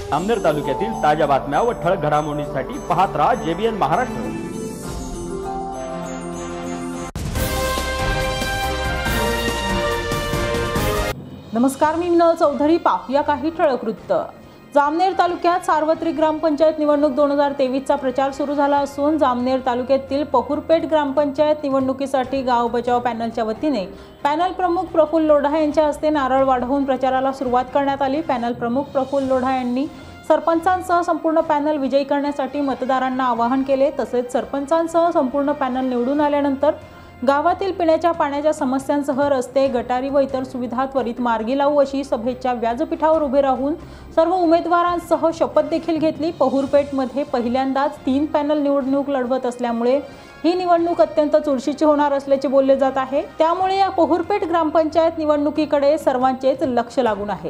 जामनेर तालुक्यातील ताज्या बातम्या व ठळक घडामोडींसाठी पाहत राहा JBN महाराष्ट्र। नमस्कार, मी मिनल चौधरी। पाहूया काही ठळक वृत्त। जामनेर तालुक्यात सार्वत्रिक ग्रामपंचायत निवडणूक 2023चा प्रचार सुरू झाला असून जामनेर तालुक्यातील पहुरपेठ ग्रामपंचायत निवडणुकीसाठी गाव बचाव पॅनलच्या वतीने पॅनल प्रमुख प्रफुल्ल लोढा यांच्या हस्ते नारळ वाढवून प्रचाराला सुरुवात करण्यात आली। पॅनल प्रमुख प्रफुल्ल लोढा यांनी सरपंचांसह संपूर्ण पॅनल विजयी करण्यासाठी मतदारांना आवाहन केले। तसेच सरपंचांसह संपूर्ण पॅनल निवडून आल्यानंतर गावातील पिण्याच्या पाण्याच्या समस्यांसह रस्ते, गटारी व इतर सुविधा त्वरित मार्गी लावू अशी सभेच्या व्यासपीठावर उभे राहून सर्व उमेदवारांसह शपथ देखील घेतली। पहुरपेठमध्ये पहिल्यांदाच 3 पॅनल निवडणूक लढवत असल्यामुळे ही निवडणूक अत्यंत चुरशीची होणार असल्याचे बोलले जात आहे। त्यामुळे या पहुरपेठ ग्रामपंचायत निवडणुकीकडे सर्वांचेच लक्ष लागून आहे।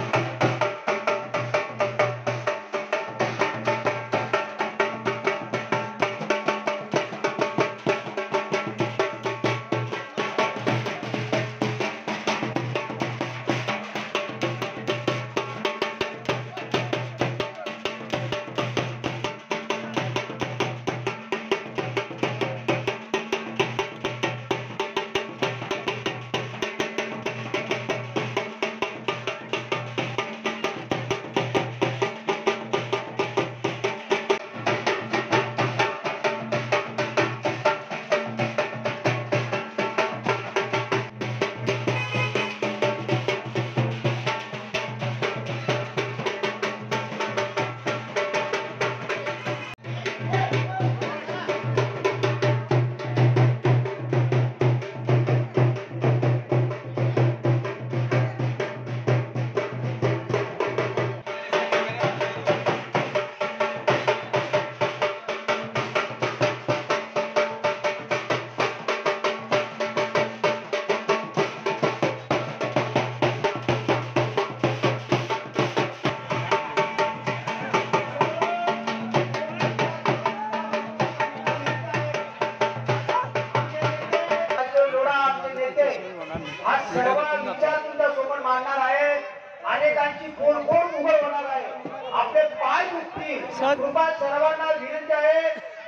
अनेकांची कोण उभं होणार आहे, आपले पाय दुखतील। कृपा सर्वांना विनंती आहे,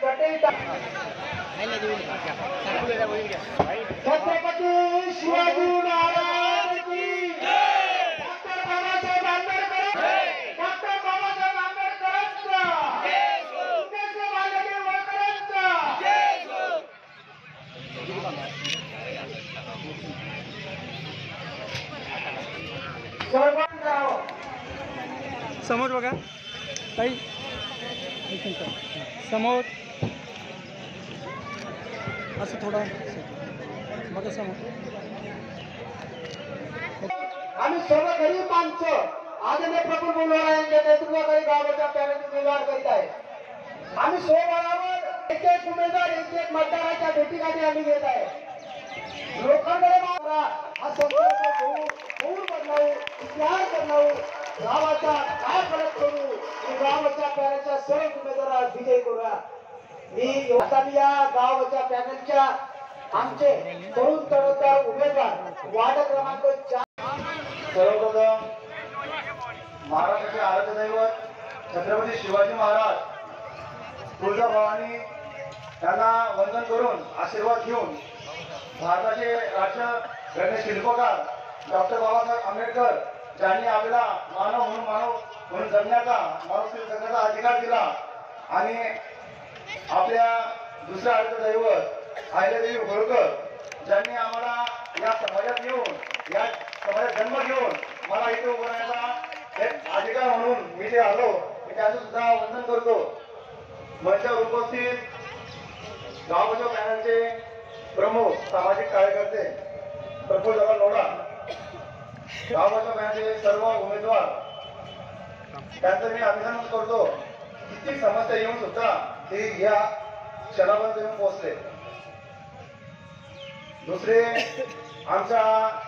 छत्रपती शिवाजी महाराज की जय। डॉक्टर बाबासाहेब आंबेडकर, डॉक्टर बाबासाहेब आंबेडकरांचा जय हो, डॉक्टर बाबासाहेब आंबेडकरांचा जय हो। समोर बघा ताई, समोर असं थोडं बघा समोर। आम्ही सर्व गरीब माणसं आदरणीय प्रफुल्ल लोढा यांच्या नेतृत्वाखाली गावाच्या पॅनलचे व्यवहार करीत आहे। आम्ही स्वबळावर एक उमेदवार एक मतदाराच्या भेटीगाठी आम्ही घेत आहे। लोकांकडे हा संकल्प होऊन बदलावू, इतिहास बदलावू, गावाचा काय फरक करू, गावाच्या पॅनलच्या सर्व उमेदवाराला विजयी करूया। मी या गावाच्या पॅनलच्या आमचे तरुण तडफदार उमेदवार वार्ड क्रमांक 4 सर्वप्रथम महाराष्ट्राचे आराध्य दैवत छत्रपती शिवाजी महाराज तुळजाभवानी यांना वंदन करून आशीर्वाद घेऊन भारताचे राज्य शिल्पकार डॉक्टर बाबासाहेब आंबेडकर ज्यांनी आपल्याला मानव म्हणून जगण्याचा, माणुसकी जगण्याचा अधिकार दिला आणि आपल्या दुसऱ्या आराध्य दैवत अहिल्यादेवी होळकर ज्यांनी आम्हाला या समाजात येऊन, या समाजात जन्म घेऊन मला इथे उभं राहण्याचा एक अधिकार म्हणून मी जे आलो, मी त्याचं सुद्धा वंदन करतो। मंचावर उपस्थित गाव बचाव पॅनलचे प्रमुख सामाजिक कार्यकर्ते प्रफुल्ल लोढा, गाव बचाव पॅनलचे सर्व उमेदवार, त्यांचं मी अभिनंदन करतो। किती समस्या येऊन सुद्धा ते या क्षणापर्यंत येऊन पोहोचले। दुसरे आमच्या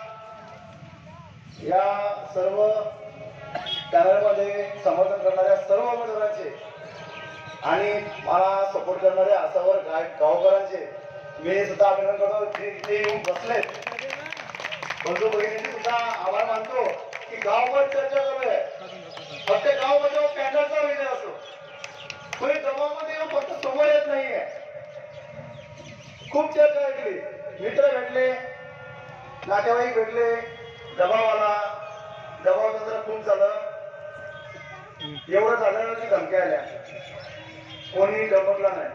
या सर्व पॅनलमध्ये समर्थन करणाऱ्या सर्व उमेदवारांचे आणि मला सपोर्ट करणाऱ्या सर्व गावकऱ्यांचे मी सुद्धा अभिनंदन करतो। ते येऊन बसले बंधू भगिनींचे सुद्धा आभार मानतो की गावभर चर्चा करूया, फक्त गाव बचाव खूप चर्चा केली, मित्र भेटले, नातेवाईक भेटले, दबाव आला, दबाव जरा खूप झालं, एवढं झालं की धमक्या आल्या, कोणी दमकला नाही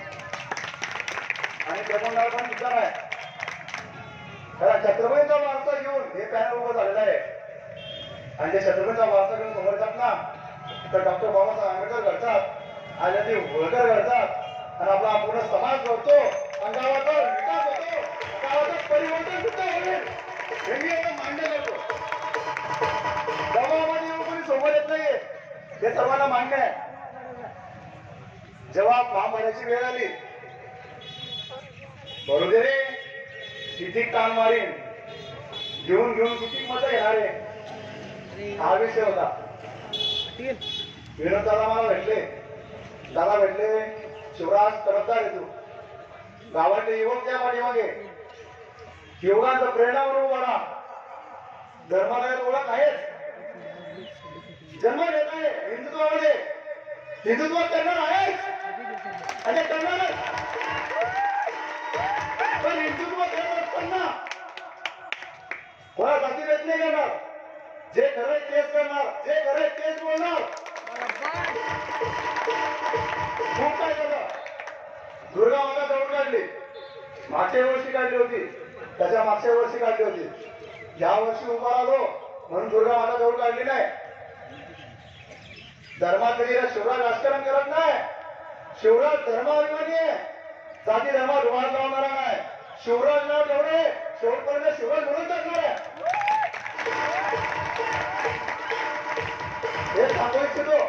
आणि दमकणार पण सुद्धा नाही. कारण छत्रपतीचा वारसा घेऊन हे पॅनल उभं झालेलं आहे आणि ते छत्रपतीचा वारसा घेऊन समोर येतात ना, तर डॉक्टर बाबासाहेब आंबेडकर घडतात आणि ते होळकर घडतात आणि आपला पूर्ण समाज घडतो आणि गावाचा विकास होतो, गावाचं परिवर्तन सुद्धा होईल हे मी आता मान्य करतो. दबावामध्ये येऊन कोणी समोर येत नाहीये हे सर्वांना मान्य आहे. जेव्हा फॉर्म भरायची वेळ आली, बरोबर रे, किती कान मारीन, घेऊन घेऊन किती मजा घेणार आहे, हा विषय होता. विनोद दादा मला भेटले, दादा भेटले, शिवराज तरफदार आहे तू, गावातले युवक त्या पाठीमागे, युवकांचा प्रेरणा म्हणून वाढा, धर्माला ओळख आहेच, जन्म घेत आहे हिंदुत्वामध्ये, हिंदुत्व करणार आहे आणि करणारच. पण हिंदुत्व करत असताना कोणा जातीभेद नाही करणार, जे खरंय तेच करणार, जे खरंय तेच बोलणार. खूप काय झालं, दुर्गा माता दौड काढली, मागच्या वर्षी काढली होती, त्याच्या मागच्या वर्षी काढली होती, या वर्षी उभा राहिलो म्हणून दुर्गा माता दौड काढली नाही. धर्माकडे शिवराज राजकारण करत नाही, शिवराज धर्माभिमानी आहे, जाती धर्मात रुमाल लावणारा नाही. शिवराज नाव जेवढे शेवटपर्यंत शिवराज म्हणून टाकणार आहे हे सांगू इच्छितो.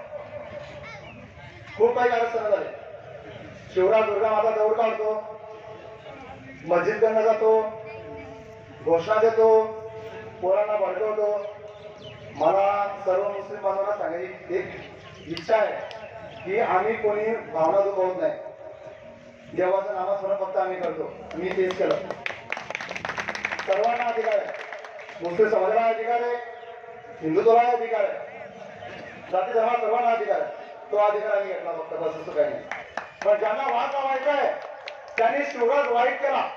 खूप काही कारस्थान झाले, शिवराज दुर्गा माता दौड काढतो, मस्जिद कडनं जातो, घोषणा देतो, पोरांना भडकवतो. मला सर्व मुस्लिम बांधवांना सांगायची एक इच्छा आहे की आम्ही कोणी भावना दुखवत नाही, देवाचं नामस्मरण फक्त आम्ही करतो. मी तेच केलं. सर्वांना अधिकार आहे, मुस्लिम समाजाला अधिकार आहे, हिंदुत्वाला अधिकार आहे, जाती धर्मात सर्वांना अधिकार आहे. तो अधिकार आम्ही घेतला फक्त, बस असं काही नाही. पण ज्यांना वाद लावायचा आहे त्यांनी शिवराज वाईट केला,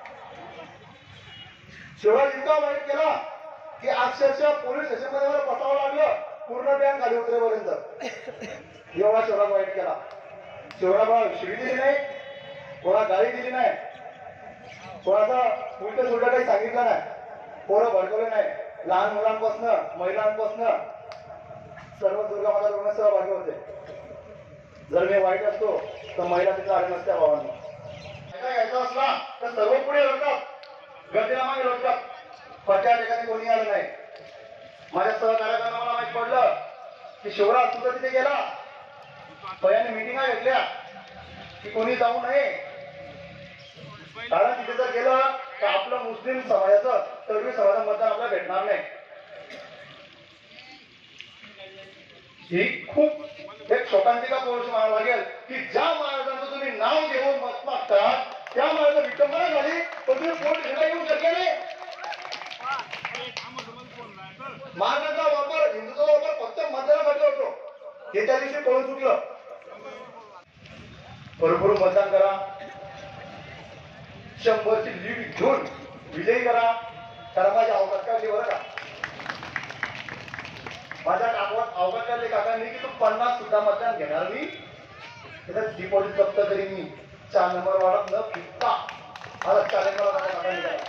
शिवराज इतका वाईट केला की अक्षरशः पोलीस स्टेशनमध्ये मला बसावं लागलं पूर्ण बँक खाली उतरेपर्यंत. एवढा शिवराज वाईट केला. शिवराजला शिवी दिली नाही, कोणा गाडी दिली नाही, कोणाचा उलट सुलट काही सांगितलं नाही, पोरं भडकवले नाही. लहान मुलांपासनं महिलांपासनं सर्व दुर्गा माता रुग्ण सहभागी होते. जर मी वाईट असतो तर महिला तिथं आल्या नसत्या. भावांना घ्यायचा असला तर सर्व पुढे लढतात, गर्दीला मागे लढतात, पण त्या ठिकाणी कोणी आलं नाही. माझ्या सहकार्याला मला माहित पडलं की शिवराज सुद्धा तिथे गेला, पहिल्याने मिटिंगा घेतल्या की कोणी जाऊ नये, कारण तिथे जर गेलं तर आपलं मुस्लिम समाजाचं तळवी समाजा मतदान आपल्याला भेटणार नाही. ही खूप एक शोकांतिका गोष्ट म्हणावं लागेल की ज्या महाराजांचं तुम्ही नाव घेऊन मत मागता त्या महाराजांची विटंबना झाली, पण तुम्ही पोट घेता येऊ शकले नाही. महाराजांचा वापर, हिंदूचा वापर फक्त मतदानासाठी होतो, हे त्या दिवशी कळून चुकलं. भरपूर मतदान करा, 100ची लीड घेऊन विजयी करा. कारण माझ्या अवकाश काढली बरं का, माझ्या काकवात अवकाश काढले काकांनी की तू 50 सुद्धा मतदान घेणार मी, त्याच्यात डिपॉझिट जप्त करीन मी, 4 नंबर वाढत न फिरता. आता 4 नंबर काकांनी करा.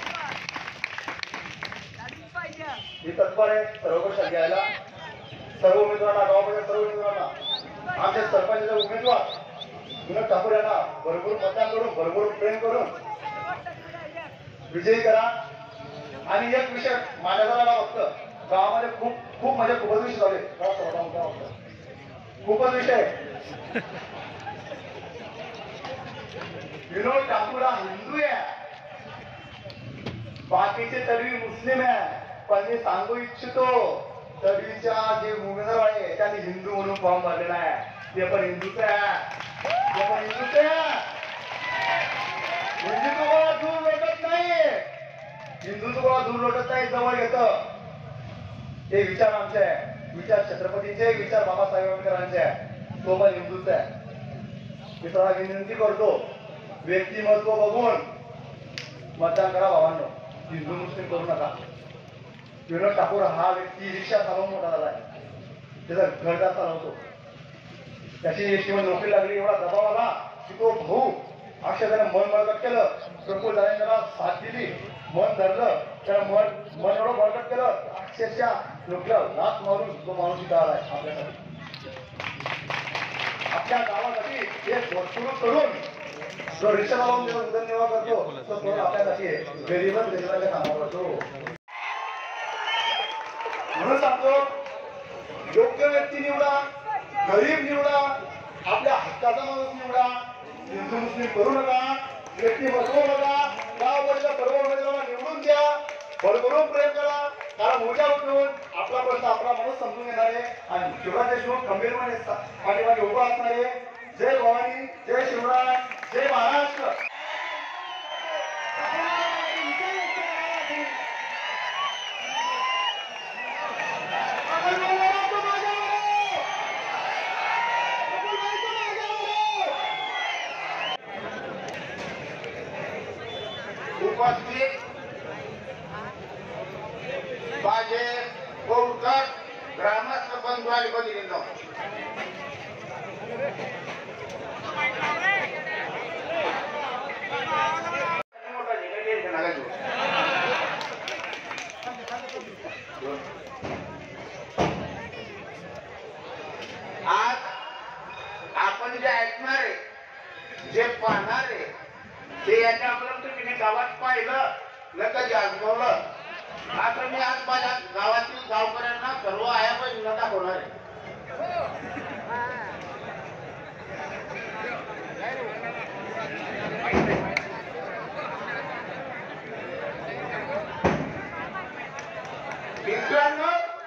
मी तत्पर आहे सर्व गोष्टी घ्यायला, सर्व उमेदवारांना, गावामध्ये सर्व उमेदवारांना, आमच्या सरपंचाचे उमेदवार विनोद ठाकूर यांना भरपूर मतदान करून, भरपूर प्रेम करून विजयी करा. आणि एक विषय मांडला झाला, फक्त गावामध्ये खूप म्हणजे खूपच विषय झाले, खूपच विषय. विनोद ठाकूर हा हिंदू आहे, बाकीचे तरी मुस्लिम आहे. पण मी सांगू इच्छितो, तडवीच्या जे उमेदवार आहे त्यांनी हिंदू म्हणून फॉर्म भरलेला आहे, ते पण हिंदूच आहे, ते पण हिंदूच आहे. हिंदुत्वाला दूर लोटत नाही, हिंदुत्वाला दूर लोटत नाही, जवळ येतं. हे विचार आमचे आहे, विचार छत्रपतीचे, विचार बाबासाहेब आंबेडकरांचे आहे, तो पण हिंदूच आहे. मी तुम्हाला विनंती करतो व्यक्तिमत्व बघून मतदान करा भावांनो. हिंदू मुस्लिम करू नका. विनोद ठाकूर हा व्यक्ती रिक्षा चालवून मोठा झाला आहे. त्याचा घरदार चालवतो. त्याची एसटीवर नोकरी लागली. एवढा दबाव आला की तो भाऊ अक्षरशः मन बळकट केलं. प्रफुल्ल दादांनी त्याला साथ दिली. मन धरलं. त्याला मन एवढं बळकट केलं अक्षरशः लोकला लात मारून तो माणूस इथं आलाय आपल्यासाठी. आपल्या गावासाठी एक भरपूर करून जो रिक्षा लावून त्याचा उदरनिर्वाह करतो तो करून आपल्यासाठी गरीबच गरीबाच्या कामावर करतो. म्हणून सांगतो योग्य व्यक्ती निवडा. गरीब निवडा. आपल्या हक्काचा माणूस निवडा. हिंदू मुस्लिम करू नका. व्यक्तिमत्व बघा. गावाकडच्या सर्व उमेदवारांना निवडून द्या. भरभरून प्रेम करा. कारण मोठ्या उठून आपला प्रश्न आपला माणूस समजून घेणारे आणि शिवराज देशमुख खंबीरपणे पाठीमागे उभा असणारे. जय भवानी. जय शिवराय. जय महाराष्ट्र. उपस्थित माझे बहुतर ग्रामस्थ बंधू आणि भगिनींनो, आज आपण जे ऐकणारे जे पाहणारे ते याच्या अगोदर तुम्ही गावात पाहिलं न कधी अनुभवलं. आता मी आज माझ्या गावातील गावकऱ्यांना सर्व आया पण न दाखवणार आहे. मित्रांनो,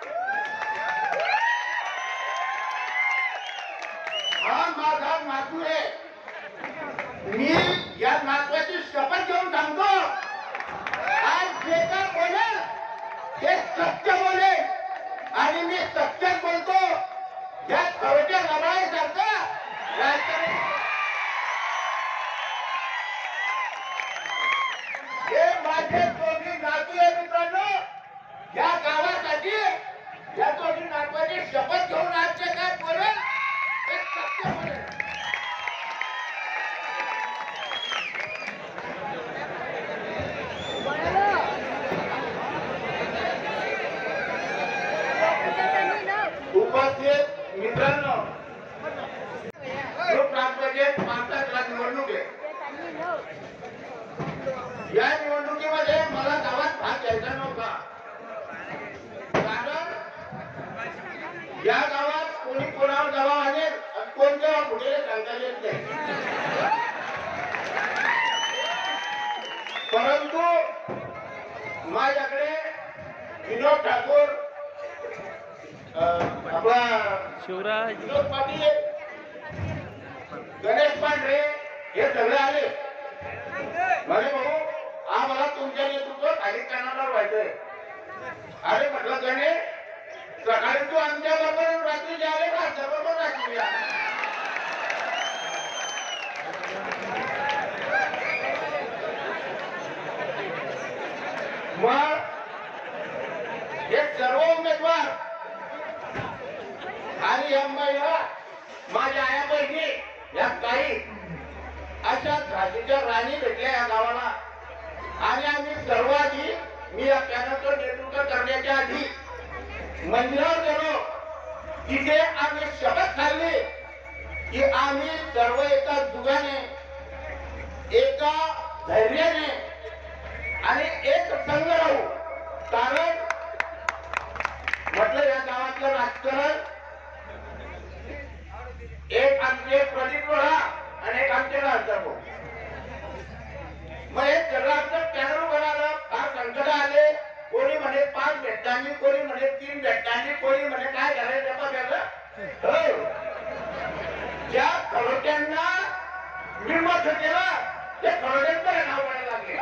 हा माझा नातू आहे. मी या नातवाची शपथ घेऊन सांगतो, आज जे काय बोलेल ते सत्य बोलेल आणि मी सत्यच बोलतो. या खरोट्या लढाईसारखं हे माझे दोन्ही नातू आहे. मित्रांनो, या गावासाठी या दोन्ही नातवाची शपथ घेऊन आज जे काय बोलेल ते सत्य बोलेल. उपस्थित मित्रांनो, ग्रामपंचायत 5 निवडणूक आहे. या निवडणुकीमध्ये मला गावात भाग घ्यायचा नव्हता. कारण या गावात कोणी कोणावर दबाव आणेल आणि कोण जेव्हा पुढे सांगता येत नाही. परंतु माझ्याकडे विनोद ठाकूर, आपला शिवराज, विनोद पाटील, गणेश पांढरे हे सगळे आले. म्हणे भाऊ, आम्हाला तुमच्या नेतृत्व खाली कानावर व्हायचंय. अरे म्हटलं गणेश, सकाळी तू आमच्या बरोबर रात्री आले का आमच्या बरोबर रात्री या. मग हे सर्व उमेदवार आणि या महिला, माझ्या आया बहिणी, या काही अशा झाशीच्या राणी भेटल्या या गावाला. आणि आम्ही सर्व आधी, मी या पॅनलचं नेतृत्व करण्याच्या आधी मंदिरावर गेलो. तिथे आम्ही शपथ खाल्ली की आम्ही सर्व एका जुगाने, एका धैर्याने आणि एक संघ राहू. कारण म्हटलं या गावातलं राजकारण एक आमचे प्रदीप लोढा आणि एक आमचे राजसाहेब. मग हे सगळं आमचं पॅनल उभं राहिलं. फार संकट आले. कोणी म्हणे 5 भेटांनी, कोणी म्हणे 3 भेटांनी, कोणी म्हणे काय करायचं बघायचं. ज्या खरोट्यांना मी मत केलं ते खरोट्यांचं नाव पडायला लागले.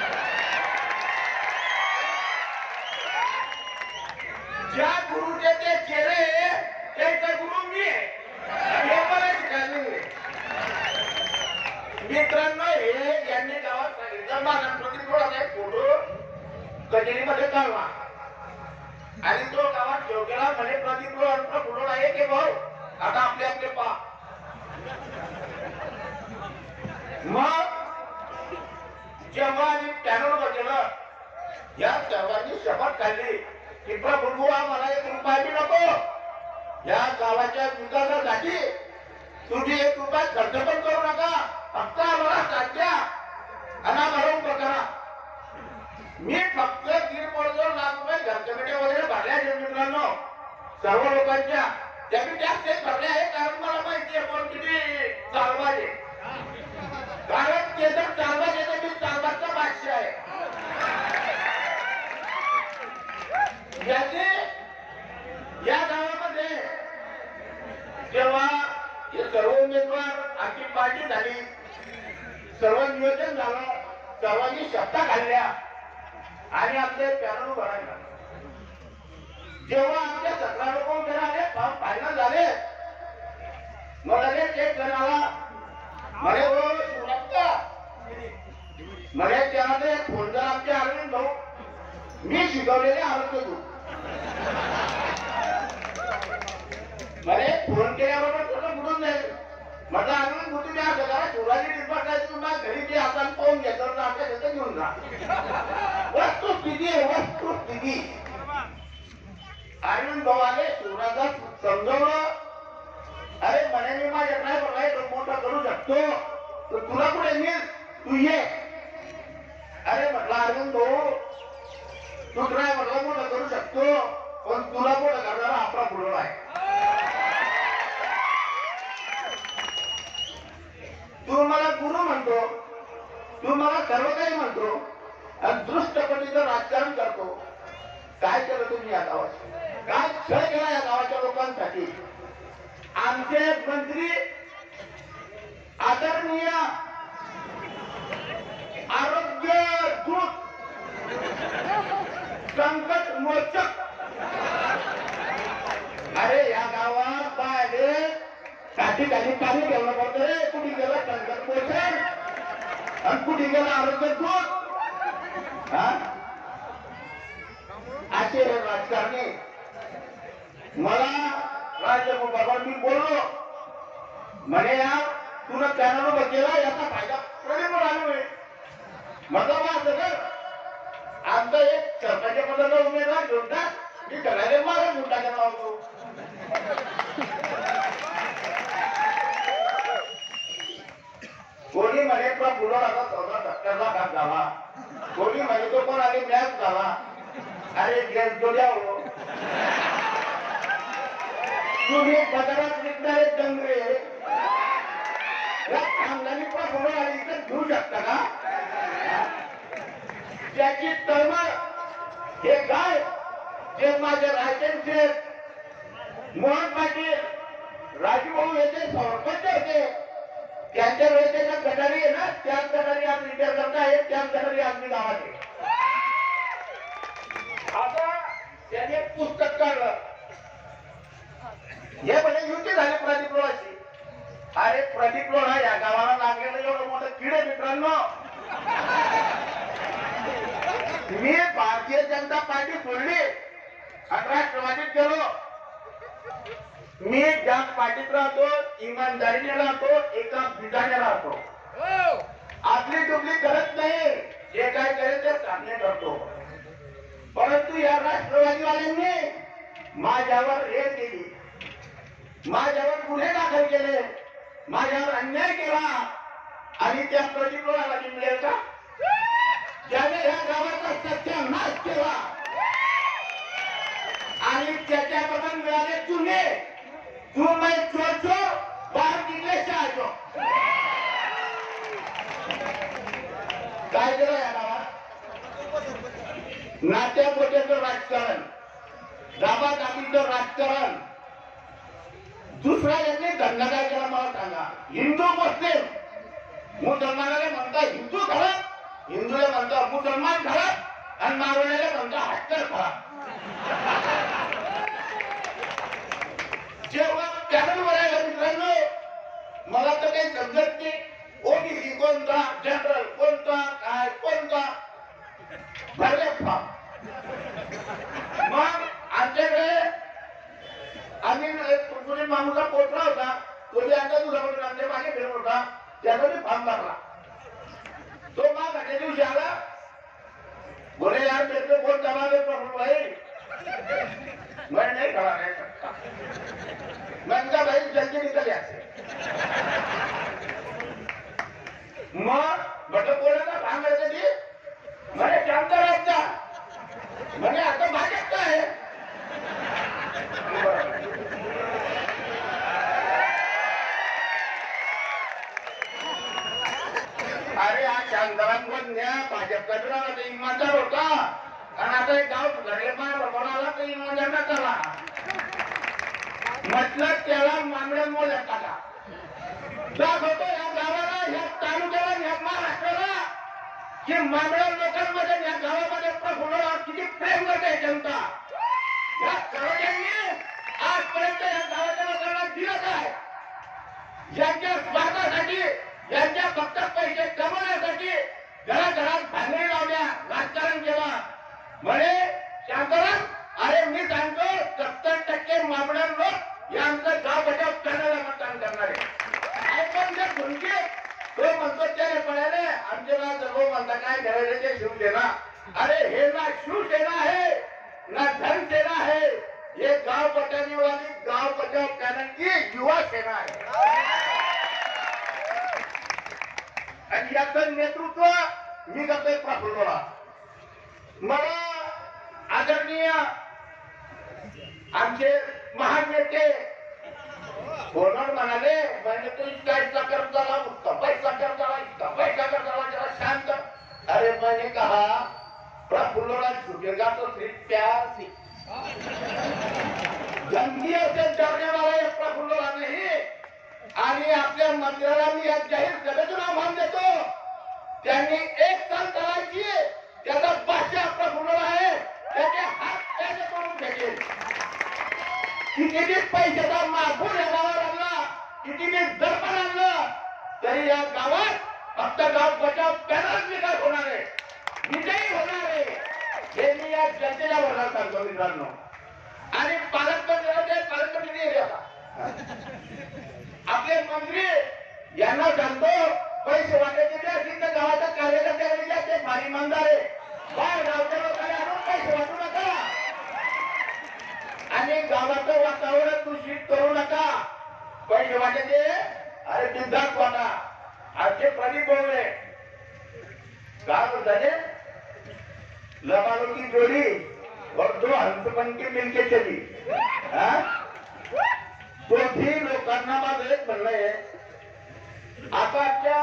ज्या गुरुचे ते चेहरे त्यांचा गुरु मी आहे. हे मला शिकायला मी मित्रांनो हे यांनी गावात सांगितलं माझा प्रतिकृतीचा फोटो कचेरीमध्ये काढला आणि तो गावात घेऊन गेला म्हणे प्रतिकृतीचा फोटो आहे की भाऊ आता आपले आपले पा मग जेव्हा आम्ही पॅनल केलं या सर्वांनी शपथ काढली की प्रभू मला 1 रुपया बी नको या गावाच्या विकासासाठी तुम्ही 1 रुपया खर्च पण करू नका फक्त आम्हाला साथ द्या आणि आम्हाला उभं करा मी फक्त 1.5 लाख रुपये घरच्या वगैरे भरल्या मित्रांनो सर्व लोकांच्या त्या मी टॅक्स भरले आहे कारण मला माहिती आहे कोण किती चालवाज आहे कारण ते जर चालवाज आहे तर मी चालवाजचा बादशाह आहे या गावामध्ये जेव्हा हे सर्व उमेदवार आखी पार्टी झाली सर्व नियोजन झालं सर्वांनी शब्दा घालल्या आणि आपले पॅनल भरायला जेव्हा आमच्या 17 लोक उभे राहिले फायनल झाले मग लगेच एक जणाला म्हणे हो सुरक्षा म्हणे त्याने फोन जर आमचे अरविंद भाऊ मी शिकवलेले आरोग्य तू म्हणे फोन केल्याबरोबर तुला बुडून जाईल म्हटलं अरविंद भाऊ तुम्ही असं करा शिवराजी डिपार्टमेंट तुम्हाला घरी जे आपण पाहून घेतो तर आमच्या तिथे घेऊन जा वस्तुस्थिती आहे वस्तुस्थिती अरविंद भाऊ आले शिवराजा समजवलं अरे म्हणे मी माझ्या ड्रायव्हरला एक मोठा करू शकतो तर तुला कुठे नेल तू ये अरे म्हटलं अरविंद भाऊ तू ड्रायव्हरला मोठा करू शकतो पण तुला मोठा करणारा आपला पुढं आहे तू मला गुरु म्हणतो तू मला सर्व काही म्हणतो आणि दृष्टपटीचं राजकारण करतो काय केलं तुम्ही या गावात काय छळ केला या गावाच्या लोकांसाठी आमचे मंत्री आदरणीय आरोग्य दूत संकट मोचक अरे या गावात पाहिले काठी पाणी ठेवलं पडतं रे कुठे गेलं संकट मोचक आणि कुठे गेलं आरोग्य दूत असे राजकारणी मला राज्यसभेवर मी बोललो म्हणे यार तुला पॅनल उभं केला याचा फायदा प्रवीण आलोय म्हटलं असं कर आमचा एक सरकारच्या पदाचा उमेदवार घेऊन टाक मी करायला मला घेऊन टाकायला होतो कोणी म्हणे तुला बुलढाणा 70 लाखात झाला कोणी म्हणे तो पण आधी मॅच झाला अरे गेम तो द्या तुम्ही बाजारात विकणारे डंगरे आमदानी पण बोलून आले इथं घेऊ शकता का त्याची तळमळ हे काय जे माझे रायचनचे मोहन पाटील राजूभाऊ याचे सरपंच होते त्यांच्या वेळेच्या गटारी आहे ना त्याच गटारी आज रिपेअर करता आहे त्याच गटारी आज मी गावात आहे आता त्याने एक पुस्तक काढलं हे म्हणजे युती झाली प्रदीप लोणाची अरे प्रदीप लोणा या गावाला लागलेलं एवढं मोठं किडे मित्रांनो मी भारतीय जनता पार्टी सोडली आणि राष्ट्रवादीत गेलो मी ज्या पार्टीत राहतो इमानदारीने राहतो एका बिजाने राहतो आपली डुबली करत नाही जे काय करेल ते सामने करतो परंतु या राष्ट्रवादीवाल्यांनी माझ्यावर रेड केली माझ्यावर गुन्हे दाखल केले माझ्यावर अन्याय केला आणि त्या प्रतिकृतीला जिंकले का त्याने ह्या गावाचा सत्यानाश केला आणि त्याच्याबद्दल मिळाले चुने तू मैं चोर चोर बाहर निकले से आजो काय केलं या गावात नात्या गोट्याचं राजकारण गावागावीचं राजकारण दुसरा यांनी धंदा काय केला मला सांगा हिंदू मुस्लिम मुसलमानाला म्हणता हिंदू खराब हिंदूला म्हणता मुसलमान खराब आणि मारवाड्याला म्हणता हट्टर खराब जेव्हा पॅनल भरायला मित्रांनो मला तर काही समजत नाही ओबीसी कोण माणूसचा पोटला होता, तो बी आता दुधाकडून आमच्या मागे फिरत होता, त्याचा बी फॉर्म भरला. तो मग आजच्या दिवशी आला, बोले यार मेरे को बहुत दबावे प्रॉब्लम भाई, मैं नहीं खड़ा रह सकता. मैंने कहा भाई जल्दी निकल यहाँ से. मग बटक बोला ना सांगायचं की म्हणे शांत राहता, म्हणे आता भाजप काय आहे. अरे हा शांताराम न्या भाजपचा इमानदार होता आणि आता एक गाव घडले बनाला तर इमानदार नका. म्हटलं त्याला मांगड्यांमुळे टाका दाखवतो या गावाला, या तालुक्याला, या महाराष्ट्राला की मांगड्या लोकांमध्ये या गावामध्ये प्रफुल्ल किती प्रेम करते जनता. या सर्वांनी आजपर्यंत या गावाच्या लोकांना दिलं काय, यांच्या स्वार्थासाठी, यांच्या फक्त पैसे कमवण्यासाठी घराघरात भांडणे लावल्या, राजकारण केलं. म्हणे शांताराम, अरे मी सांगतो 70% मामणार लोक या आमचं गाव बचाव करण्याला मतदान करणारे. ऐकून जर धुमके तो म्हणतो त्याने पळाले आमच्याला सर्व म्हणता काय करायचे ते शिवसेना. अरे हे ना शिवसेना आहे ना धनसेना आहे, हे गाव बचावने वाली गाव बचाव करने की युवा सेना आहे. आणि याचं नेतृत्व मी करतोय प्रफुल्लला. मला आदरणीय आमचे महान नेते बोलणार म्हणाले, म्हणजे तो इतका इतका कर्ज झाला, उत्तम पैसा कर्ज झाला, इतका पैसा कर्ज झाला, जरा शांत. अरे मैंने कहा प्रफुल्लला झुकेगा तो सिर्फ प्यार से, धमकियों से डरने वाला एक प्रफुल्लला नहीं. आणि आपल्या मंत्र्याला मी आज जाहीर सभेतून आव्हान देतो, त्यांनी 1 साल करायची, त्याचा भाषा प्रफुल्लला आहे, त्याचे हात त्याचे करून भेटेल. किती पैशाचा मागून या गावात आणला, किती दर्पण आणलं, तरी या गावात फक्त गाव बचाव पॅनल विकास होणार आहे, विजयी होणार आहे, हे मी या जनतेला वर्गात सांगतो मित्रांनो. आणि पालकमंत्री आपले मंत्री यांना सांगतो, पैसे वाटायचे असतील तर गावाचा कार्यकर्त्याकडे द्या, ते भारी इमानदार आहे. बाहेर गावच्या लोकांना आणून पैसे वाटू नका आणि गावाचं वातावरण दूषित करू नका. पैसे वाटायचे अरे बिंदास वाटा. आजचे प्रदीप बोलले काय बोलताने लबालो की जोड़ी और 2 हंसपंखी मिलके चली. तो भी लोकांना माझं एक म्हणणं आहे, आता आपल्या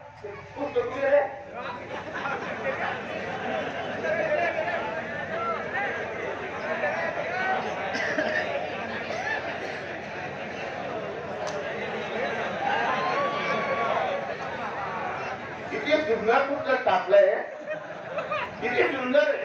किती सुंदर पुस्तक टाकलंय, किती सुंदर आहे.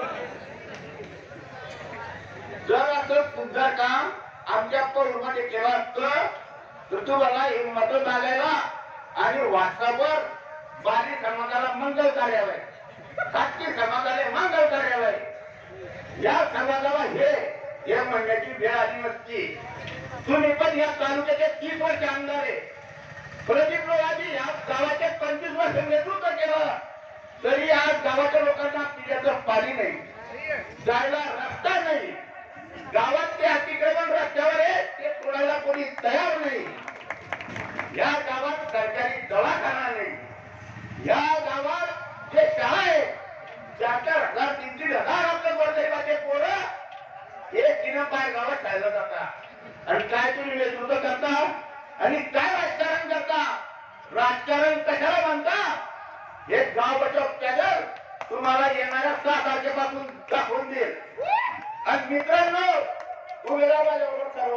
जर असं सुंदर काम आमच्या पौरमध्ये केलं असतं तर तुम्हाला हिंमत लागायला आणि व्हॉट्सअपवर बारी समाजाला मंगल कार्यालय, खाजगी समाजाला मंगल कार्यालय, या समाजाला हे म्हणण्याची वेळ आली नसती. तुम्ही पण या तालुक्याचे 30 वर्ष आमदार आहे. प्रदीप लोहाजी या गावाचे 25 वर्ष नेतृत्व केलं, तरी आज गावाच्या लोकांना पिण्याचं पाणी नाही, जायला रस्ता नाही, गावात ते अतिक्रमण रस्त्यावर आहे ते तोडायला कोणी तयार नाही. या गावात सरकारी दवाखाना नाही, या गावात जे शाळा आहे 4,000 3,000 आपल्या गोरगरिबाचे पोरं एक दिनं बाहेर गावात शाळेला जातात. आणि काय तुम्ही नेतृत्व करता आणि काय राजकारण करता. राजकारण कशाला म्हणता, हे गाव बचाव पॅनल तुम्हाला येणाऱ्या 6 तारखेपासून दाखवून देईल. आणि मित्रांनो तुम्ही माझ्याबरोबर सर्व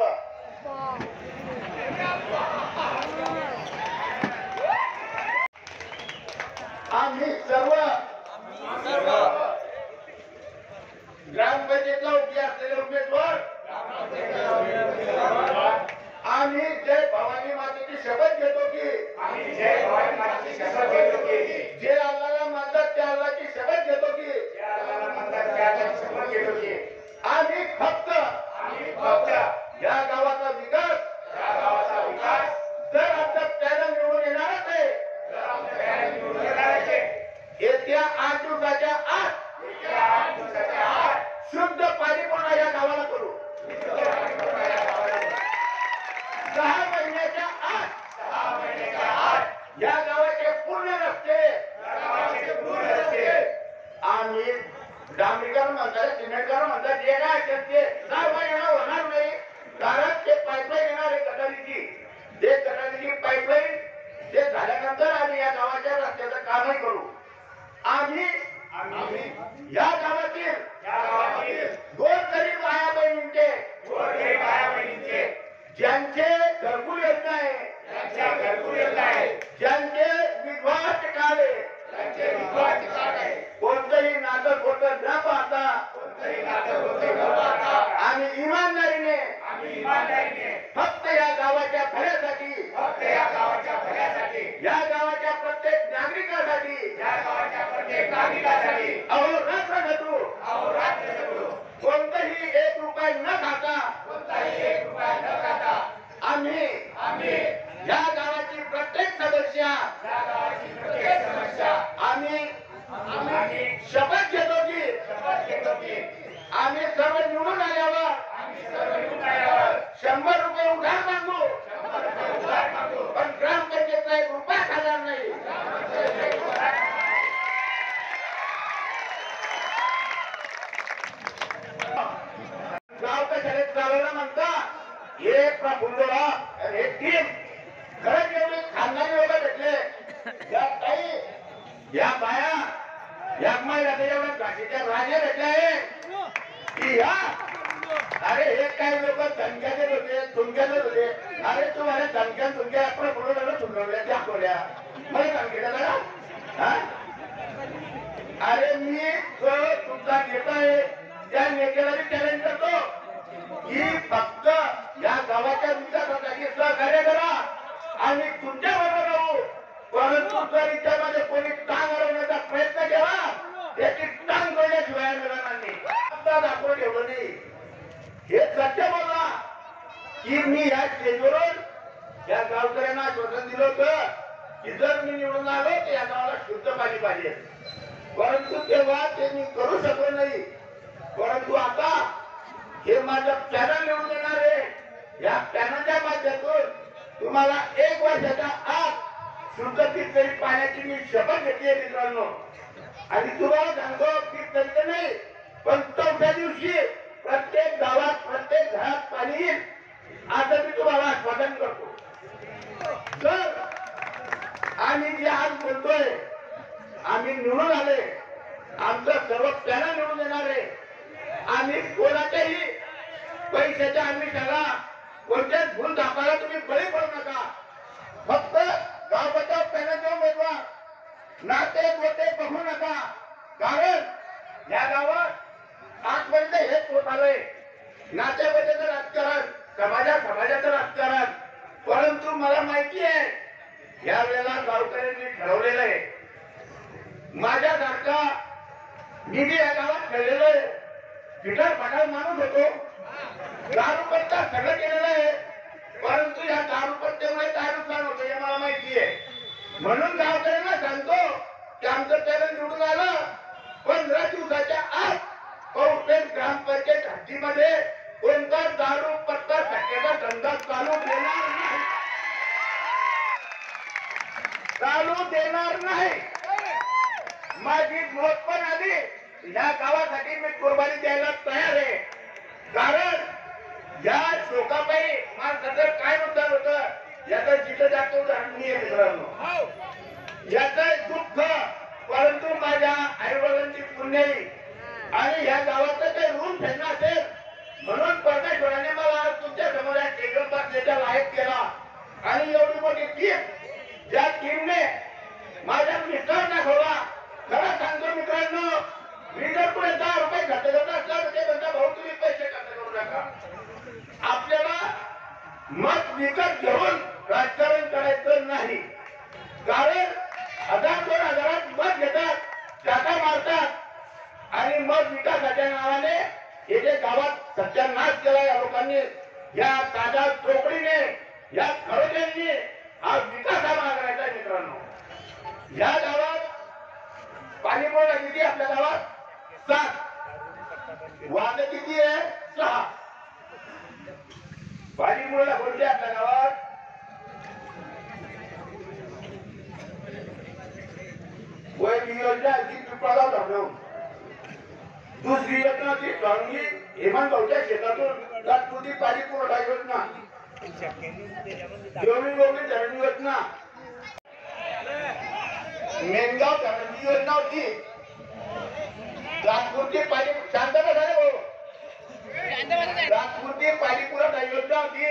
आम्ही सर्व ग्रामपंचायतला उभे असलेले उमेदवार आम्ही जय भवानी मातेची शपथ घेतो की जे आम्हाला म्हणतात त्या अल्लाची शपथ घेतो की आम्ही फक्त या गावाचा विकास ज्यांचे घरकुल योजना आहे, ज्यांचे विधवा कार्ड आहे, कोणतंही नातं खोटं न पाहता आणि इमानदारीने फक्त या गावाच्या भल्यासाठी, या गावाच्या प्रत्येक नागरिकासाठी अहोरात्र झटू, कोणताही 1 रुपया न खाता आम्ही या गावाची प्रत्येक समस्या आम्ही शपथ घेतो की आम्ही सर्व निवडून आल्यावर 100 रुपये उधार मागू, पण ग्रामपंचायतला 1 रुपया खाणार नाही. गाव कशाला चालवलं म्हणता हे प्रफुल्लला हे टीम खरंच एवढे खानदानी लोक भेटले. या ताई, या बाया, या महिला एवढ्या घाटीच्या राजा भेटल्या आहे की या अरे हे काही लोक धनक्याचे होते, तुमक्याचे होते. अरे तुम्हाला धनक्या तुमक्या प्रफुल्लला सुंदरल्या दाखवल्या मला सांगितलं जरा. अरे मी जो तुमचा नेता आहे त्या नेत्याला चॅलेंज करतो की फक्त या गावाच्या विकासासाठी सहकार्य करा आणि तुमच्या बरोबर राहू, परंतु जर याच्यामध्ये कोणी टांग अडवण्याचा प्रयत्न केला त्याची टांग तोडल्याशिवाय मिळणार नाही. आता दाखवून ठेवलं नाही. हे सत्य बोलला की मी या स्टेजवरून या गावकऱ्यांना आश्वासन दिलं होतं की जर मी निवडून आलो तर या गावाला शुद्ध पाणी पाहिजे, परंतु तेव्हा ते मी करू शकलो नाही. परंतु आता हे माझं पॅनल निवडून येणार आहे. या पॅनलच्या माध्यमातून तुम्हाला 1 वर्षाच्या आत शुद्ध पितळी पाण्याची मी शपथ घेतली आहे मित्रांनो. आणि तुम्हाला सांगतो पितळी नाही पण 4थ्या दिवशी प्रत्येक गावात प्रत्येक घरात पाणी येईल असं मी तुम्हाला आश्वासन करतो. तर आम्ही जे आज बोलतोय आम्ही निवडून आले, आमचं सर्व पॅनल निवडून येणार आहे. आम्ही कोणाच्याही पैशाच्या आमिषाला कोणत्याच भूल दाखवायला तुम्ही बळी पडू नका. फक्त गाव बचाव पॅनलचे उमेदवार नाते गोते बघू नका, कारण या गावात आजपर्यंत हेच होत आलंय नात्याबद्दलचं राजकारण, समाजाचं राजकारण. परंतु मला माहिती आहे या वेळेला गावकऱ्यांनी ठरवलेलं आहे माझ्यासारखा निधी या गावात खेळलेलं आहे. पिठर पठार माणूस होतो, दारूपत्ता सगळं केलेलं आहे, परंतु या दारूपत्त्यामुळे काय नुकसान होतं हे मला माहिती आहे. म्हणून गावकऱ्यांना सांगतो की आमचं पॅनल निवडून आलं 15 दिवसाच्या आत पौपेट ग्रामपंचायत हद्दीमध्ये कोणता दारू पत्ता सट्ट्याचा धंदा चालू देणार नाही. माझी मौत पण आली या गावासाठी मी कुर्बानी द्यायला तयार आहे. कारण या शोकापायी माणसाचं काय नुकसान होतं याचं जिथं जास्त उदाहरण मी आहे मित्रांनो. याचं दुःख, परंतु माझ्या आईवडिलांची पुण्याई आणि या गावाचं काही ऋण फेडणं असेल म्हणून परमेश्वराने मला तुमच्या समोर या टेबल बसण्याच्या लायक केला. आणि एवढी मोठी टीम, ज्या टीमने माझ्या मिस्टर दाखवला. खरं सांगतो मित्रांनो, मी जर पुढे 10 रुपये खर्च करत असला तर ते म्हणता भाऊ तुम्ही पैसे खर्च करू नका. आपल्याला मत विकत घेऊन राजकारण करायचं नाही. कारण 1000-2000 मत घेतात, टाका मारतात आणि मत विकासाच्या नावाने येथे गावात सत्यानाश केला या लोकांनी. या ताजा चोपडीने, या खरोट्यांनी हा विकास हा मागायचा मित्रांनो. या गावात पाणी पुरवठा किती आपल्या गावात 7, वाद किती आहे 6. पाणी पुरवठा कोणते आपल्या गावात योजना ती पिंपळगाव धरलं. दुसरी योजना ती सांगली हेमंतभाऊच्या शेतातून तात्पुरती पाणी पुरवठा योजना, देवळी धरणी योजना, मेनगाव धरणी योजना होती. तात्पुरती पाणी शांतता झाले भाऊ. तात्पुरती पाणी पुरवठा योजना होती.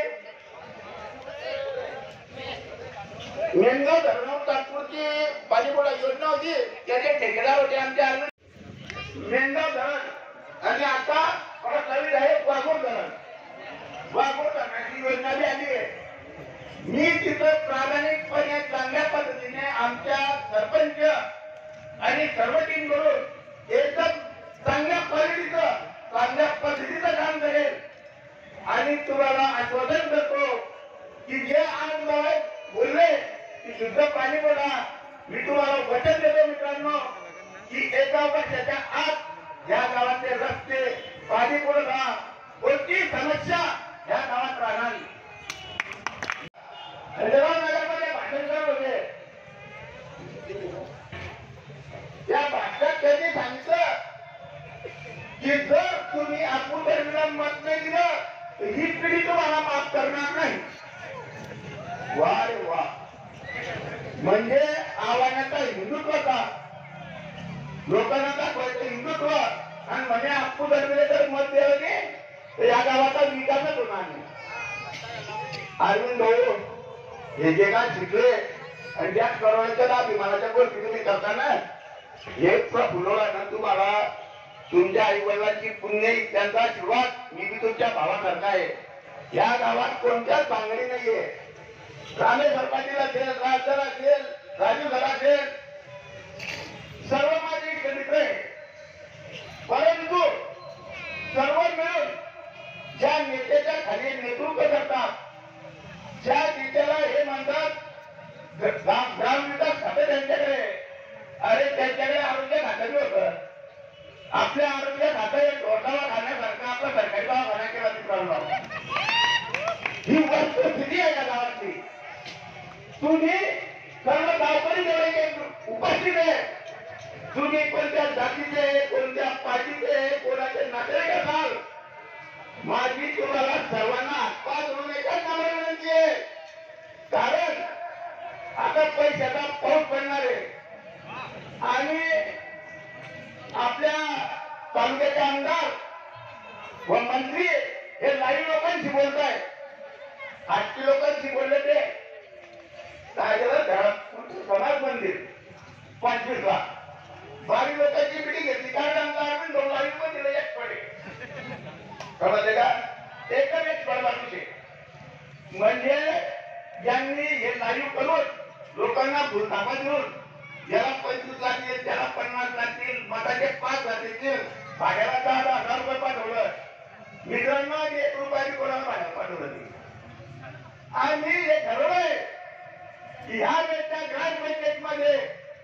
मेंढगाव धरणावर तात्पुरती पाणी पुरवठा योजना होती. त्याचे ठेकेदार होते आमच्या मेंढगाव धरण. आणि आता परत नवीन आहे वाघोर धरण. वाघोर धरणाची योजना बी आली आहे. मी तिथं प्रामाणिकपणे चांगल्या पद्धतीने आमच्या सरपंच आणि सर्व टीम करून एकदम चांगल्या क्वालिटीचं चांगल्या पद्धतीचं काम करेल. आणि तुम्हाला आश्वासन करतो की जे आज मला बोलले की शुद्ध पाणी बोला, मी तुम्हाला वचन देतो मित्रांनो की एका वर्षाच्या आत या गावातले रस्ते पाणी पुरवठा कोणती समस्या या गावात राहणार नाही. नगरमध्ये भाषण करत होते. या भाषणात त्यांनी सांगितलं की जर तुम्ही आत्मधर्मीला मत नाही दिलं तर ही पिढी तुम्हाला माफ करणार नाही. वा रे वा. म्हणजे आव्हानाचा हिंदुत्वाचा लोकांना दाखवायचं हिंदुत्व. आणि म्हणजे आत्मधर्मीला जर मत दिलं नाही तर या गावाचा विकासच होणार नाही. अरविंद भाऊ हे जे काय शिकले आणि त्या करण्याच्या अभिमानाच्या गोष्टी तुम्ही करताना हे फुलवला ना तुम्हाला तुमच्या आई वडिलांची पुण्य त्यांचा आशीर्वाद मी बी तुमच्या भावासारखा आहे. या गावात कोणत्याच भांगडी नाहीये. रामेश्वर पाटील असेल, राजसर असेल, राजू सर असेल, सर्व माझे इष्ट मित्र आहे. परंतु सर्व मिळून ज्या नेत्याच्या खाली नेतृत्व करतात, ज्या नेत्याला हे म्हणतात ग्राम विकास खाते त्यांच्याकडे, अरे त्यांच्याकडे आरोग्य खातं होतं. आपल्या आरोग्य खातं डोसावा खाण्यासारखं आपला सरकारी दवाखाना केला मित्रांनो. ही वस्तुस्थिती आहे या गावातली. तुम्ही सर्व गावकरी जेवढे उपस्थित आहे, तुम्ही कोणत्या जातीचे, कोणत्या पार्टीचे, कोणाचे नातेवाईक असाल, माझी तुम्हाला सर्वांना हातपाय धरून एकच नावाने विनंती आहे. कारण आता पैशाचा पाऊस पडणार आहे आणि आपल्या तालुक्याचे आमदार व मंत्री हे लाईव्ह लोकांशी बोलत आहेत. 800 लोकांशी बोलले ते काय झालं घरात समाज मंदिर 25 लाख 22 लोकांची मिटिंग घेतली. कारण आमचा अरविंद भाऊ लाईव्ह मध्ये दिलं एक पडे समजले का. एकदम एक पडवाचे म्हणजे ज्यांनी हे लाईव्ह करून लोकांना भूलथापा देऊन याला 25 लागतील, त्याला 50 लागतील, मताचे 5 लागतील, भाड्याला 10,000 रुपये पाठवलं. मित्रांनो 1 रुपयाने कोणाला भाड्याला पाठवलं नाही. आणि हे ठरवलंय की ह्या वेळच्या ग्रामपंचायतीमध्ये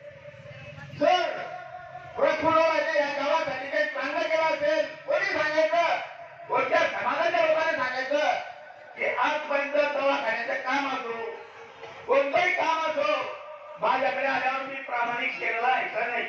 जर प्रफुल्लराजे या गावासाठी काही चांगलं केलं असेल, कोणी सांगायचं, कोणत्या समाजाच्या लोकांनी सांगायचं की आजपर्यंत दवाखान्याचं काम असो, कोणतंही काम असो, माझ्याकडे आल्यावर मी प्रामाणिक केलेला आहे का नाही.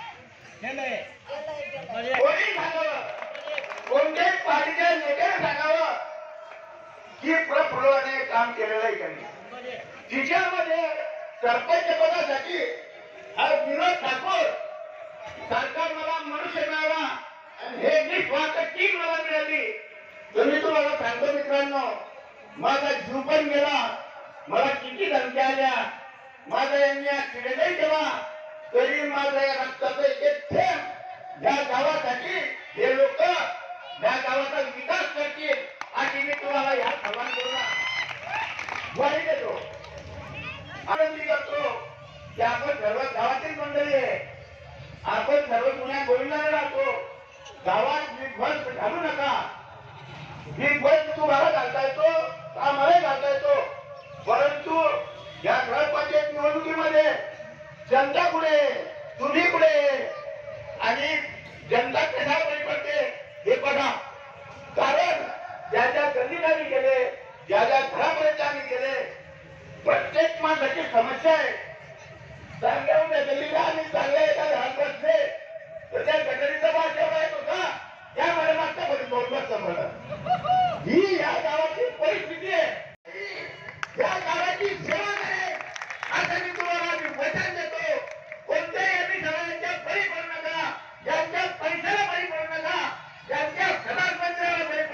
कोणी सांगावं, कोणत्याही पार्टीच्या नेत्याने सांगावं की प्रफुल्लराजे काम केलेलं आहे का नाही. तिच्यामध्ये सरपंच पदासाठी विनोद ठाकूर सरकार मला मनुष्य मिळाला आणि हे निस्वार्थ टीम मला मिळाली. तर मी तुम्हाला सांगतो मित्रांनो, माझा जीव पण गेला, मला किती धमक्या आल्या, माझा यांनी ऍक्सिडेंटही केला, तरी माझा या रक्ताचं एक थेंब या गावासाठी हे लोक या गावाचा विकास करतील आणि मी तुम्हाला या सर्वांना ग्वाही देतो, आनंदी करतो की आपण सर्व गावातील मंडळी आहे, आपण सर्व पुण्या गोविंदाने राहतो. गावात विध्वंस घालू नका. विध्वंस तुम्हाला घालता येतो, आम्हाला घालता येतो, परंतु या ग्रामपंचायत निवडणुकीमध्ये जनता पुढे, तुम्ही पुढे आणि जनता कशा बळी पडते हे बघा. कारण ज्या ज्या गल्लीत गेले, ज्या ज्या घरापर्यंत आम्ही गेले, प्रत्येक माणसाची समस्या आहे. चांगल्या उद्या गल्लीला आम्ही चांगल्या एका घरात बसले तर त्या गटरीचा भाग एवढा येतो का, त्यामध्ये मागच्या मध्ये 2 वर्ष संपलं. ही या गावाची परिस्थिती आहे. या गावाची सेवा आहे असं मी तुम्हाला वचन देतो. कोणत्याही अभिसरणाच्या बळी पडू नका, ज्यांच्या पैशाला बळी पडू नका, ज्यांच्या सदान मंदिराला बळी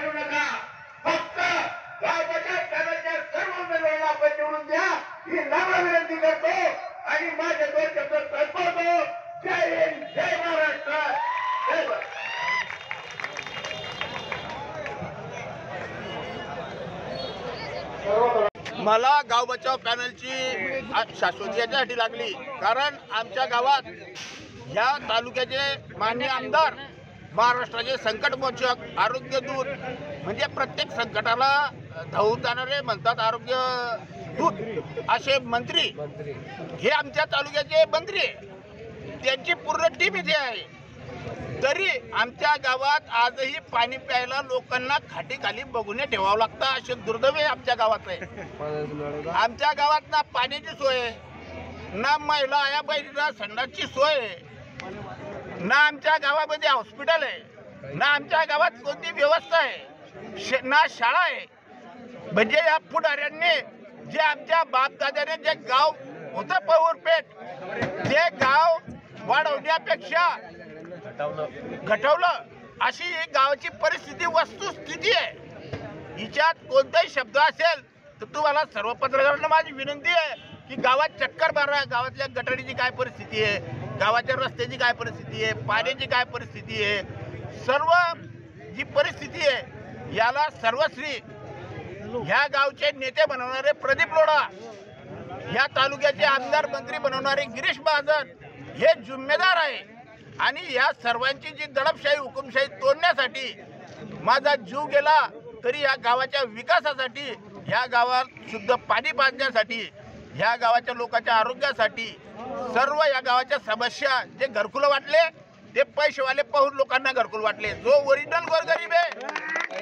मला गाव बचाव पॅनलची शाश्वती याच्यासाठी लागली, कारण आमच्या गावात ह्या तालुक्याचे माननीय आमदार, महाराष्ट्राचे संकटमोचक, आरोग्य दूत, म्हणजे प्रत्येक संकटाला धावून जाणारे म्हणतात आरोग्य दूत असे मंत्री, हे आमच्या तालुक्याचे मंत्री आहे. त्यांची पूर्ण टीम इथे आहे. तरी आमच्या गावात आजही पाणी प्यायला लोकांना खाटीखाली बघून ठेवावं लागतं, असे दुर्दैव आमच्या गावात आहे. आमच्या गावात ना पाण्याची सोय आहे, ना महिला आया बहिणीला संडासची सोय आहे, ना आमच्या गावामध्ये हॉस्पिटल आहे, ना आमच्या गावात कोणती व्यवस्था आहे, ना शाळा आहे. म्हणजे या पुढाऱ्यांनी जे आमच्या बापदाद्याने जे गाव होतं पहुरपेठ, ते गाव वाढवण्यापेक्षा घटवलं, अशी ही गावाची परिस्थिती, वस्तुस्थिती आहे. हिच्यात कोणताही शब्द असेल तर तुम्हाला सर्व पत्रकारांना माझी विनंती आहे की गावात चक्कर मारा. गावातल्या गटारीची काय परिस्थिती आहे, गावाच्या रस्त्याची काय परिस्थिती आहे, पाण्याची काय परिस्थिती आहे, सर्व जी परिस्थिती आहे याला सर्वश्री ह्या गावचे नेते बनवणारे प्रदीप लोढा, ह्या तालुक्याचे आमदार मंत्री बनवणारे गिरीश महाजन हे जिम्मेदार आहे. आणि या सर्वांची जी दडपशाही, हुकुमशाही तोडण्यासाठी माझा जीव गेला, तरी या गावाच्या विकासासाठी, ह्या गावात शुद्ध पाणी पाजण्यासाठी, ह्या गावाच्या लोकांच्या आरोग्यासाठी, सर्व या गावाच्या समस्या, जे घरकुलं वाटले ते पैसेवाले पाहून लोकांना घरकुल वाटले. जो ओरिजिनल गोरगरीब आहे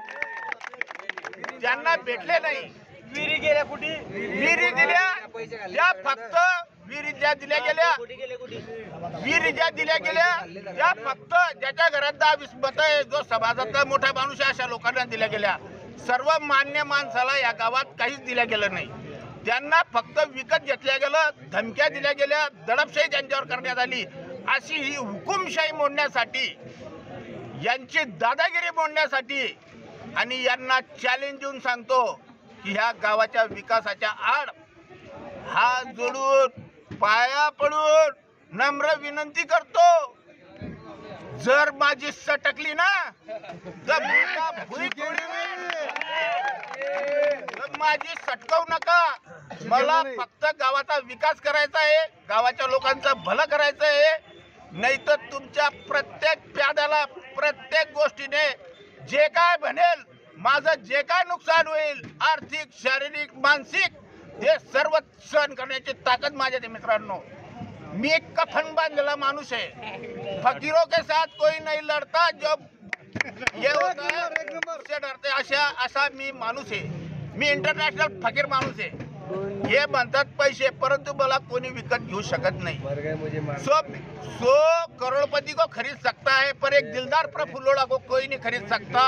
ज्यांना भेटले नाही, विहिरी गेल्या कुठे, विहिरी दिल्या त्या फक्त विहिरी ज्या दिल्या गेल्या, विहिरी ज्या दिल्या गेल्या त्या फक्त ज्याच्या घरात 10-20 मतं आहे, जो समाजातला मोठा माणूस आहे, अशा लोकांना दिल्या गेल्या. सर्व मान्य माणसाला या गावात काहीच दिल्या गेलं नाही. त्यांना फक्त विकत घेतल्या गेलं, धमक्या दिल्या गेल्या, दडपशाही त्यांच्यावर करण्यात आली. अशी ही हुकुमशाही मोडण्यासाठी, यांची दादागिरी मोडण्यासाठी, आणि यांना चॅलेंज देऊन सांगतो की ह्या गावाच्या विकासाच्या आड हात जोडून पाया पडून नम्र विनंती करतो, जर माझी सटकली ना तर माझी सटकवू नका. मला फक्त गावाचा विकास करायचा आहे, गावाच्या लोकांचं भलं करायचं आहे. नाही तर तुमच्या प्रत्येक प्याद्याला, प्रत्येक गोष्टीने जे काय बनेल, माझं जे काय नुकसान होईल, आर्थिक, शारीरिक, मानसिक, हे सर्व सहन करण्याची ताकद माझ्या. मित्रांनो, मी एक कफन बांधलेला माणूस आहे. फकीरों के साथ कोई नहीं लढता, जब ये होता है उससे डरते, असा मी माणूस आहे. मी इंटरनॅशनल फकीर माणूस आहे. हे म्हणतात पैसे, परंतु मला कोणी विकत घेऊ शकत नाही. सो करोड़पति को खरीद सकता है, पर एक दिलदार प्रफुल्लोड़ा को कोई नहीं खरीद सकता.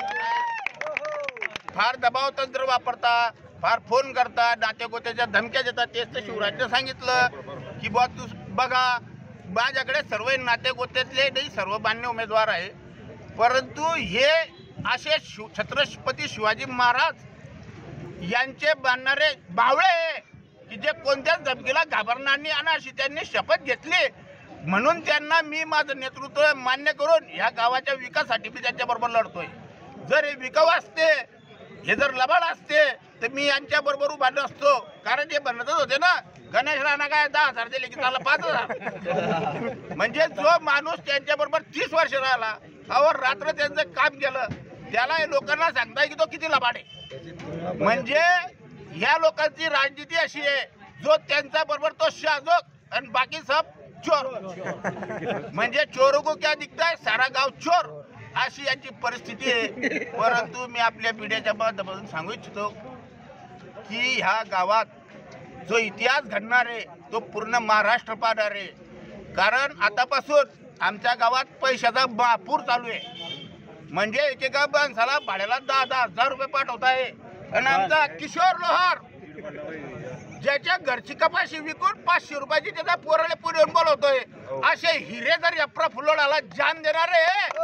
फार दबाव तंत्र वापरता, फार फोन करता, नातेगोत्याच्या धमक्या देतात. तेच तर शिवराजने सांगितलं की बुवा तू बघा, माझ्याकडे सर्व नातेगोत्यातले नाही, सर्व मान्य उमेदवार आहे, परंतु हे असे छत्रपती शिवाजी महाराज यांचे बांधणारे बावळे की जे कोणत्याच धमकीला घाबरणार नाही, आणि अशी त्यांनी शपथ घेतली. म्हणून त्यांना मी माझं नेतृत्व मान्य करून ह्या गावाच्या विकासासाठी मी त्यांच्याबरोबर लढतोय. जर हे विकाऊ असते, हे जर लबाड असते, तर मी यांच्याबरोबर उभा नसतो. कारण हे बनतच होते ना, गणेश राणा काय 10,000 दिले की त्याला 5,000. म्हणजे जो माणूस त्यांच्याबरोबर 30 वर्ष राहिला, अवर रात्र त्यांचं काम केलं, त्याला हे लोकांना सांगताय की तो किती लबाड आहे. म्हणजे ह्या लोकांची राजनीती अशी आहे, जो त्यांच्या बरोबर तो शाजक आणि बाकी सब चोर. म्हणजे चोरों को क्या दिखता है, सारा गाव चोर, अशी यांची परिस्थिती आहे. परंतु मी आपल्या पिढ्याच्या माध्यमातून सांगू इच्छितो की ह्या गावात जो इतिहास घडणार आहे तो पूर्ण महाराष्ट्र पाहणार आहे. कारण आतापासून आमच्या गावात पैशाचा महापूर चालू आहे. म्हणजे एकेका माणसाला भाड्याला 10,000 रुपये पाठवत आहे. आणि आमचा किशोर लोहार ज्याच्या घरची कपाशी विकून 500 रुपयाची त्याचा पोराला पुढे येऊन बोलवतोय. असे हिरे जर या प्रफुल्लोडाला जान देणारे,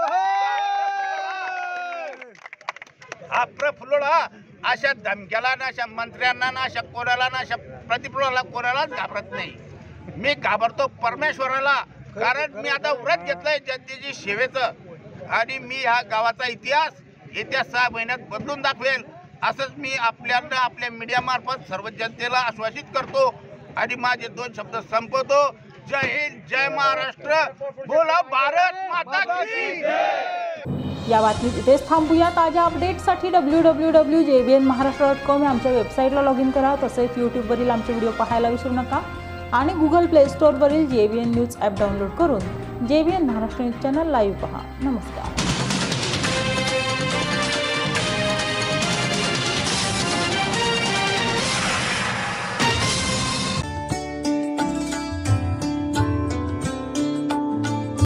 हा प्रफुल्लोडा अशा धमक्याला ना, अशा मंत्र्यांना ना, अशा कोणाला ना, अशा प्रतिफुल्लोडाला कोणालाच घाबरत नाही. मी घाबरतो परमेश्वराला. कारण मी आता व्रत घेतलंय जनतेची सेवेचं, आणि मी ह्या गावाचा इतिहास येत्या 6 महिन्यात बदलून दाखवेल. असंच मी आपल्या मीडियामार्फत सर्व जनतेला आश्वासित करतो आणि माझे 2 शब्द संपवतो. जय हिंद, जय महाराष्ट्र, बोला भारत माता की जय. या बातमीत इथेच थांबूया. ताज्या अपडेटसाठी www.jbnmaharashtra.com या आमच्या वेबसाईटला लॉग इन करा. तसेच यूट्यूबवरील आमचे व्हिडिओ पाहायला विसरू नका आणि गुगल प्ले स्टोअरवरील JBN न्यूज ॲप डाउनलोड करून JBN Maharashtra news channel live पहा. नमस्कार.